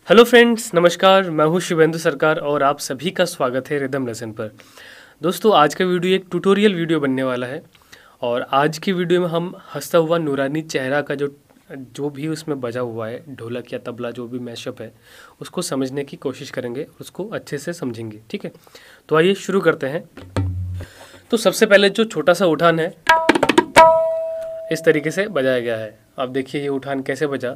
Hello friends, नमस्कार। मैं हूं शिवेंदु सरकार और आप सभी का स्वागत है रिदम लेसन पर। दोस्तों, आज का वीडियो एक ट्यूटोरियल वीडियो बनने वाला है और आज की वीडियो में हम हंसता हुआ नूरानी चेहरा का जो भी उसमें बजा हुआ है, ढोलक या तबला जो भी मैशअप है, उसको समझने की कोशिश करेंगे, उसको अच्छे से समझेंगे। ठीक है, तो आइए शुरू करते हैं। तो सबसे पहले जो छोटा सा उठान है, इस तरीके से बजाया गया है। आप देखिए ये उठान कैसे बजा,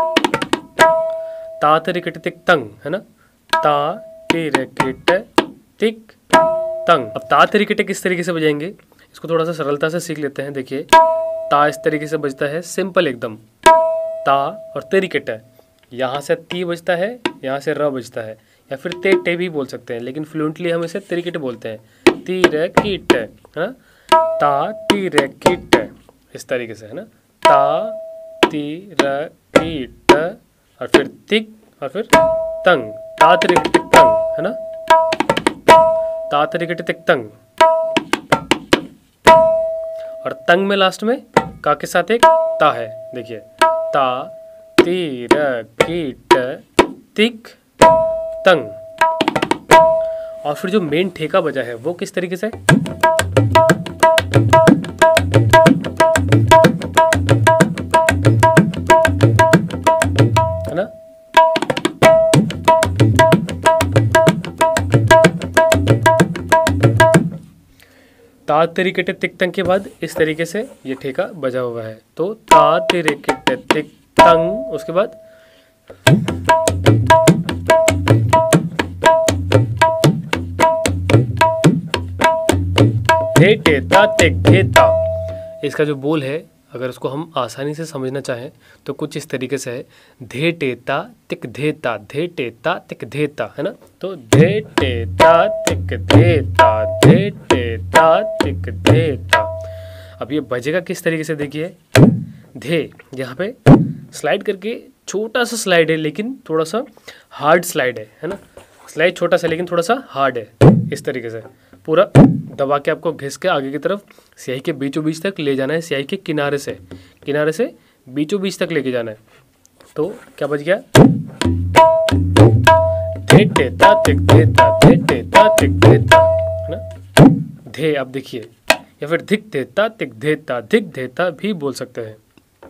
ता तिरिकिट तिक तंग, है ना। ता तिरिकिट तिक तंग। अब ता तिरिकिट किस तरीके से बजाएंगे, इसको थोड़ा सा सरलता से सीख लेते हैं। देखिए ता इस तरीके से बजता है, सिंपल एकदम। ता और तिरिकिट है, यहाँ से ती बजता है, यहाँ से र बजता है, या फिर ते टे भी बोल सकते हैं, लेकिन फ्लुएंटली हम इसे तिरिकिट बोलते हैं। तिरिकिट, है ना। ता तिरिकिट इस तरीके से, है ना। ता तिरिकिट और फिर तिक और फिर तंग, ता तिरिकिट तिक तंग, है ना। ता तिरिकिट तिक तंग और तंग में लास्ट में का के साथ एक ता है। देखिए ता तिरिकिट तिक तंग। और फिर जो मेन ठेका बजा है वो किस तरीके से, है ना। ता तिरिकिट तिक तंग के बाद इस तरीके से ये ठेका बजा हुआ है। तो ता तिरिकिट तिक तंग, उसके बाद धे टे ता तिक धे ता। इसका जो बोल है, अगर उसको हम आसानी से समझना चाहें तो कुछ इस तरीके से है, धे टे ता तिक धे ता, धे टे ता तिक धे ता, है ना। तो धे टे ता तिक धे ता, धे टे ता तिक धे ता। अब ये बजेगा किस तरीके से, देखिए धे यहाँ पे स्लाइड करके, छोटा सा स्लाइड है लेकिन थोड़ा सा हार्ड स्लाइड है ना। स्लाइड छोटा सा लेकिन थोड़ा सा हार्ड है। इस तरीके से पूरा दबा के आपको घिस के आगे की तरफ स्याही के बीचों बीच तक ले जाना है, स्याही के किनारे से बीचों बीच तक लेके जाना है। तो क्या बज गया, धे टे ता तिक धे ता, धे टे ता तिक धे ता, है ना। धे अब देखिए, या फिर धिक धे ता तिक धे ता, धिक धे ता भी बोल सकते हैं।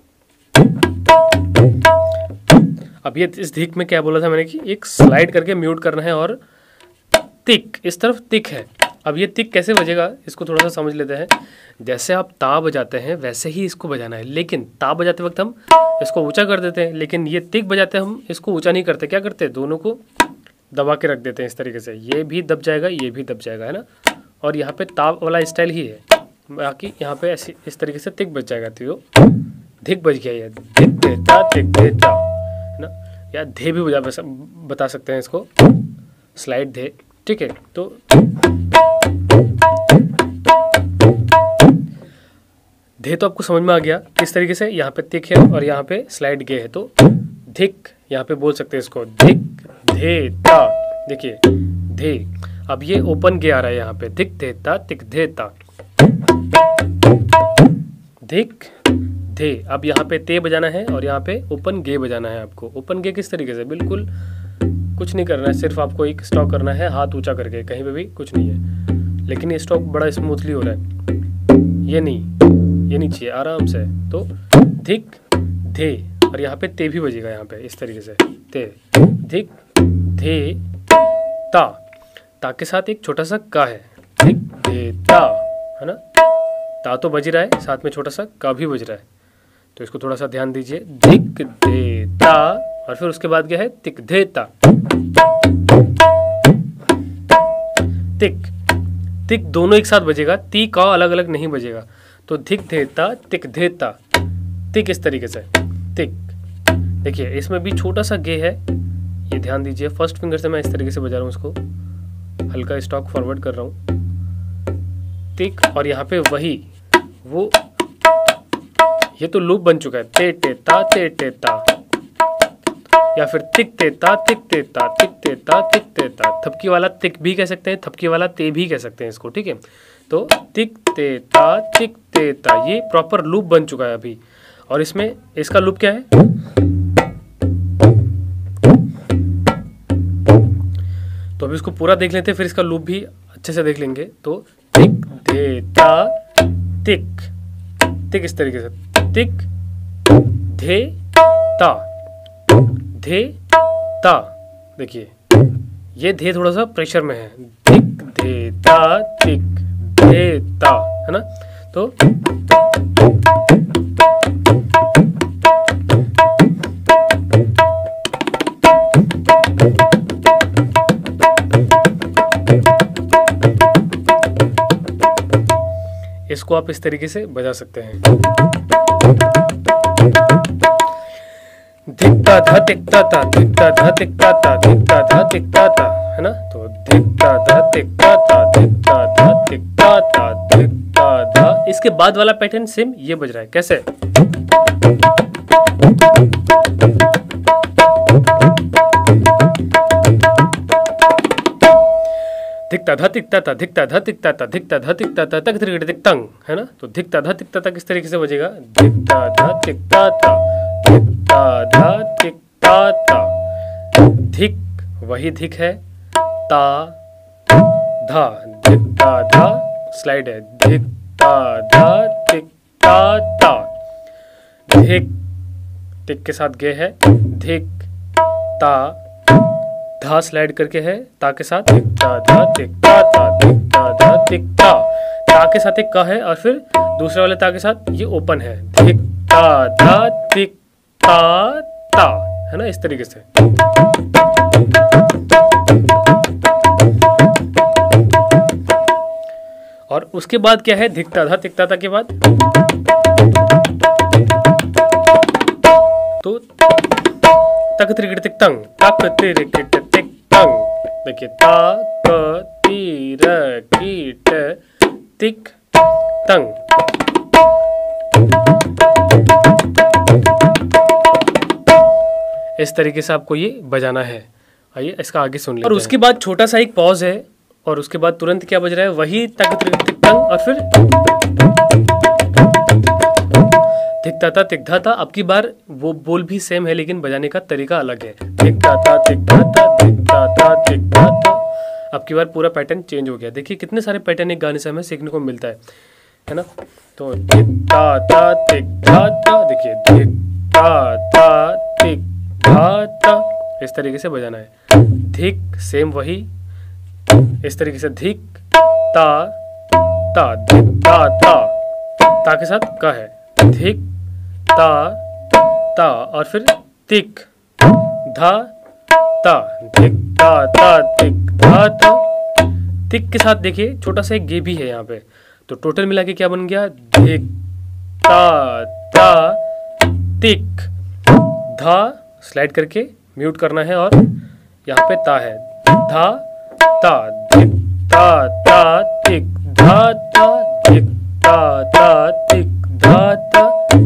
अब ये इस धिक में क्या बोला था मैंने कि एक स्लाइड करके म्यूट करना है, और तिक इस तरफ तिक है। अब ये तिक कैसे बजेगा, इसको थोड़ा सा समझ लेते हैं। जैसे आप ता बजाते हैं वैसे ही इसको बजाना है, लेकिन ता बजाते वक्त हम इसको ऊंचा कर देते हैं, लेकिन ये तिक बजाते हैं हम इसको ऊंचा नहीं करते। क्या करते हैं, दोनों को दबा के रख देते हैं इस तरीके से। ये भी दब जाएगा, ये भी दब जाएगा, है ना। और यहाँ पे ता वाला स्टाइल ही है, बाकी यहाँ पे ऐसी इस तरीके से तिक बज जाएगा। तो धिक बज गया, ये धिक धे ता तिक धे ता, है ना। या धे भी बता सकते हैं इसको, स्लाइड धे। ठीक है, तो धे तो आपको समझ में आ गया किस तरीके से। यहाँ पे तिक है और यहाँ पे स्लाइड गे है, तो धिक यहाँ पे बोल सकते हैं इसको, धिक धे ता। देखिए धे, अब ये ओपन गे आ रहा है यहाँ पे, धिक धे ता तिक धे ता, धिक धे। अब यहाँ पे ते बजाना है और यहाँ पे ओपन गे बजाना है आपको। ओपन गे किस तरीके से, बिल्कुल कुछ नहीं करना है, सिर्फ आपको एक स्ट्रोक करना है हाथ ऊंचा करके, कहीं पे भी कुछ नहीं है, लेकिन ये स्ट्रोक बड़ा स्मूथली हो रहा है। ये नहीं चाहिए, आराम से। तो धिक धे, और यहाँ पे ते भी बजेगा, यहाँ पे इस तरीके से ते, धिक धे ता। ता के साथ एक छोटा सा का है, धिक धे ता, है ना। ता तो बज रहा है, साथ में छोटा सा का भी बज रहा है, तो इसको थोड़ा सा ध्यान दीजिए। धिक धे ता और फिर उसके बाद क्या है, तिक धे ता। तिक तिक दोनों एक साथ बजेगा, ती का अलग अलग नहीं बजेगा। तो धिक धे ता तिक धे ता, तिक इस तरीके से तिक। देखिए इसमें भी छोटा सा गे है, ये ध्यान दीजिए। फर्स्ट फिंगर से मैं इस तरीके से बजा रहा हूँ इसको, हल्का स्टॉक फॉरवर्ड कर रहा हूँ, तिक। और यहाँ पे वही वो, ये तो लूप बन चुका है, ते टे ता ते टे ता, या फिर तिक ते ता तिक ते ता, तिक ते ता तिक ते ता। थपकी वाला तिक भी कह सकते हैं, थपकी वाला ते भी कह सकते हैं इसको। ठीक है, तो तिक ते ता तिक ते ता, ये प्रॉपर लूप बन चुका है अभी। और इसमें इसका लूप क्या है, अभी इसको पूरा देख लेते हैं, फिर इसका लूप भी अच्छे से देख लेंगे। तो तिक धे ता तिक, तिक इस तरीके से, तिक धे ता, धे ता। देखिए ये धे थोड़ा सा प्रेशर में है, धिक धे ता तिक धे ता, है ना। तो इसको आप इस तरीके से बजा सकते हैं। धिक्ता धा तिक्ता ता, धिक्ता धा तिक्ता ता, धिक्ता धा तिक्ता ता, है ना। तो धिक्ता धा तिक्ता ता, धिक्ता धा तिक्ता ता, धिक्ता धा। इसके बाद वाला पैटर्न सेम ये बज रहा है, कैसे? धिक्ता धा तिक्ता ता, धिक्ता धा तिक्ता ता, धिक्ता धा तिक्ता ता, तक त्रिगट तिक तंग, है ना। तो धिक्ता धा तिक्ता ता किस तरीके से बजेगा? धिक्ता धा तिक्ता ता, धिक्ता धा तिक्ता ता, धिक वही धिक है, ता धा, धिक्ता धा स्लाइड है, धिक्ता धा तिक्ता ता, धिक टिक के साथ गे है, धिक ता, धा स्लाइड करके है, ता के साथ धिक्ता धा तिक्ता ता, धिक्ता धा तिक्ता, ता के साथ एक का है और फिर दूसरे वाले ता के साथ ये ओपन है, धिक्ता धा तिक्ता ता, है ना, इस तरीके से। और उसके बाद क्या है? धिक्ता धा तिक्ता ता के बाद तो तक त्रिगट तिक तंग, तक त्रिगट तिक तंग। देखिए ताक तिरकिट तिक तंग। इस तरीके से आपको ये बजाना है। आइए इसका आगे सुन लेते हैं। और उसके बाद छोटा सा एक पॉज है और उसके बाद तुरंत क्या बज रहा है? वही तक त्रिगट तिक तंग और फिर धिक्ता ता तिक्ता ता। अब की बार वो बोल भी सेम है लेकिन बजाने का तरीका अलग है। धिक्ता ता तिक्ता ता, धिक्ता ता तिक्ता ता। अब की बार पूरा पैटर्न चेंज हो गया। देखिए कितने सारे पैटर्न एक गाने से हमें सीखने को मिलता है ना। तो धिक्ता ता तिक्ता ता, देखिए धिक्ता ता तिक्ता ता, इस तरीके से बजाना है। धिक सेम वही इस तरीके से, धिक ता ता, धिक्ता ता के साथ का है, धिक ता ता और फिर तिक धा ता, धिक ता ता तिक धा ता। तिक के साथ देखिए छोटा सा एक गे भी है यहाँ पे। तो टोटल मिला के क्या बन गया? धिक ता ता तिक धा, स्लाइड करके म्यूट करना है और यहाँ पे ता है, धा ता, धिक ता ता तिक धा ता, धिक ता ता तिक धा ता।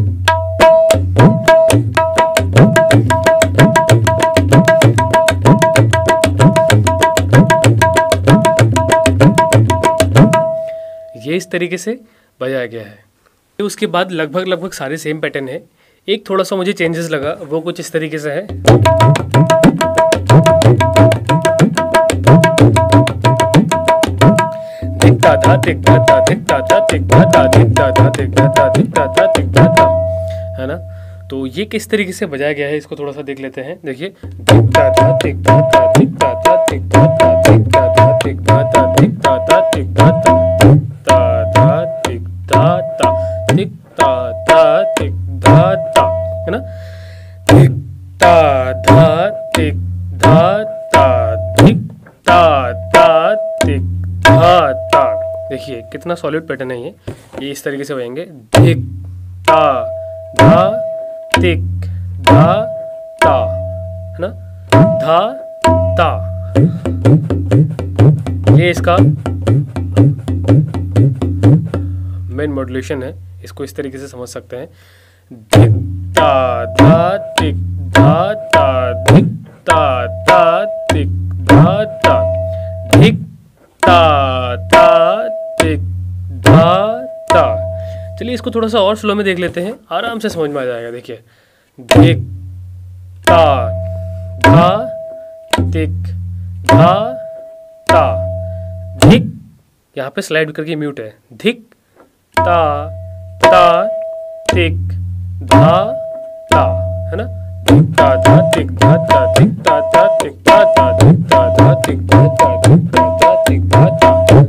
ये इस तरीके से बजाया गया है। उसके बाद लगभग सारे सेम पैटर्न है। एक थोड़ा सा मुझे चेंजेस लगा, वो कुछ इस तरीके से है। धिक्ता धा तिक्ता ता, धिक्ता धा तिक्ता ता, धिक्ता धा तिक्ता ता, धिक्ता धा तिक्ता ता, है ना। तो ये किस तरीके से बजाया गया है इसको थोड़ा सा देख लेते हैं। देखिए धिक्ता धा तिक्ता ता, धिक्ता धा तिक्ता ता, धिक्ता धा तिक्ता ता, धिक्ता धा तिक्ता ता, धिक्ता धा तिक्ता ता, धिक्ता धा तिक्ता ता, है ना। धिक्ता धा तिक्ता ता, धिक्ता धा तिक्ता ता। देखिए कितना सॉलिड पैटर्न है ये इस तरीके से बजाएंगे। धिक ता धा तिक धा ता, है ना, धा ता। ये इसका मेन मॉड्यूलेशन है, इसको इस तरीके से समझ सकते हैं। धिक ता धा तिक धा ता, धिक ता ता तिक धा ता, धिक ता ता तिक धा ता। चलिए इसको थोड़ा सा और स्लो में देख लेते हैं, आराम से समझ में आ जाएगा। देखिए धिक ता धा तिक धा ता, धिक, यहाँ पे स्लाइड करके म्यूट है, धिक ता ता तिक धा ता, है ना, धिक ता धा तिक धा ता तिक ता ता तिक ता ता धिक ता धा तिक धा ता धिक ता ता तिक धा ता।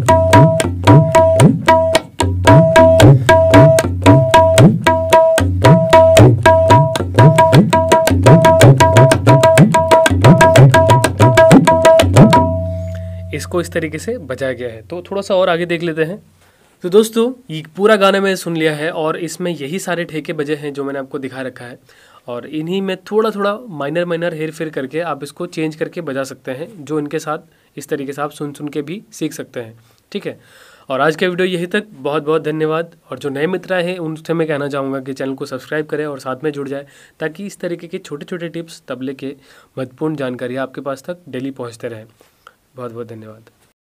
इसको इस तरीके से बजाया गया है। तो थोड़ा सा और आगे देख लेते हैं। तो दोस्तों ये पूरा गाना मैंने सुन लिया है और इसमें यही सारे ठेके बजे हैं जो मैंने आपको दिखा रखा है, और इन्हीं में थोड़ा थोड़ा माइनर हेर फेर करके आप इसको चेंज करके बजा सकते हैं, जो इनके साथ इस तरीके से आप सुन सुन के भी सीख सकते हैं। ठीक है, और आज का वीडियो यही तक। बहुत बहुत धन्यवाद। और जो नए मित्र हैं उनसे मैं कहना चाहूँगा कि चैनल को सब्सक्राइब करें और साथ में जुड़ जाए, ताकि इस तरीके के छोटे छोटे टिप्स, तबले के महत्वपूर्ण जानकारी आपके पास तक डेली पहुँचते रहें। बहुत बहुत धन्यवाद।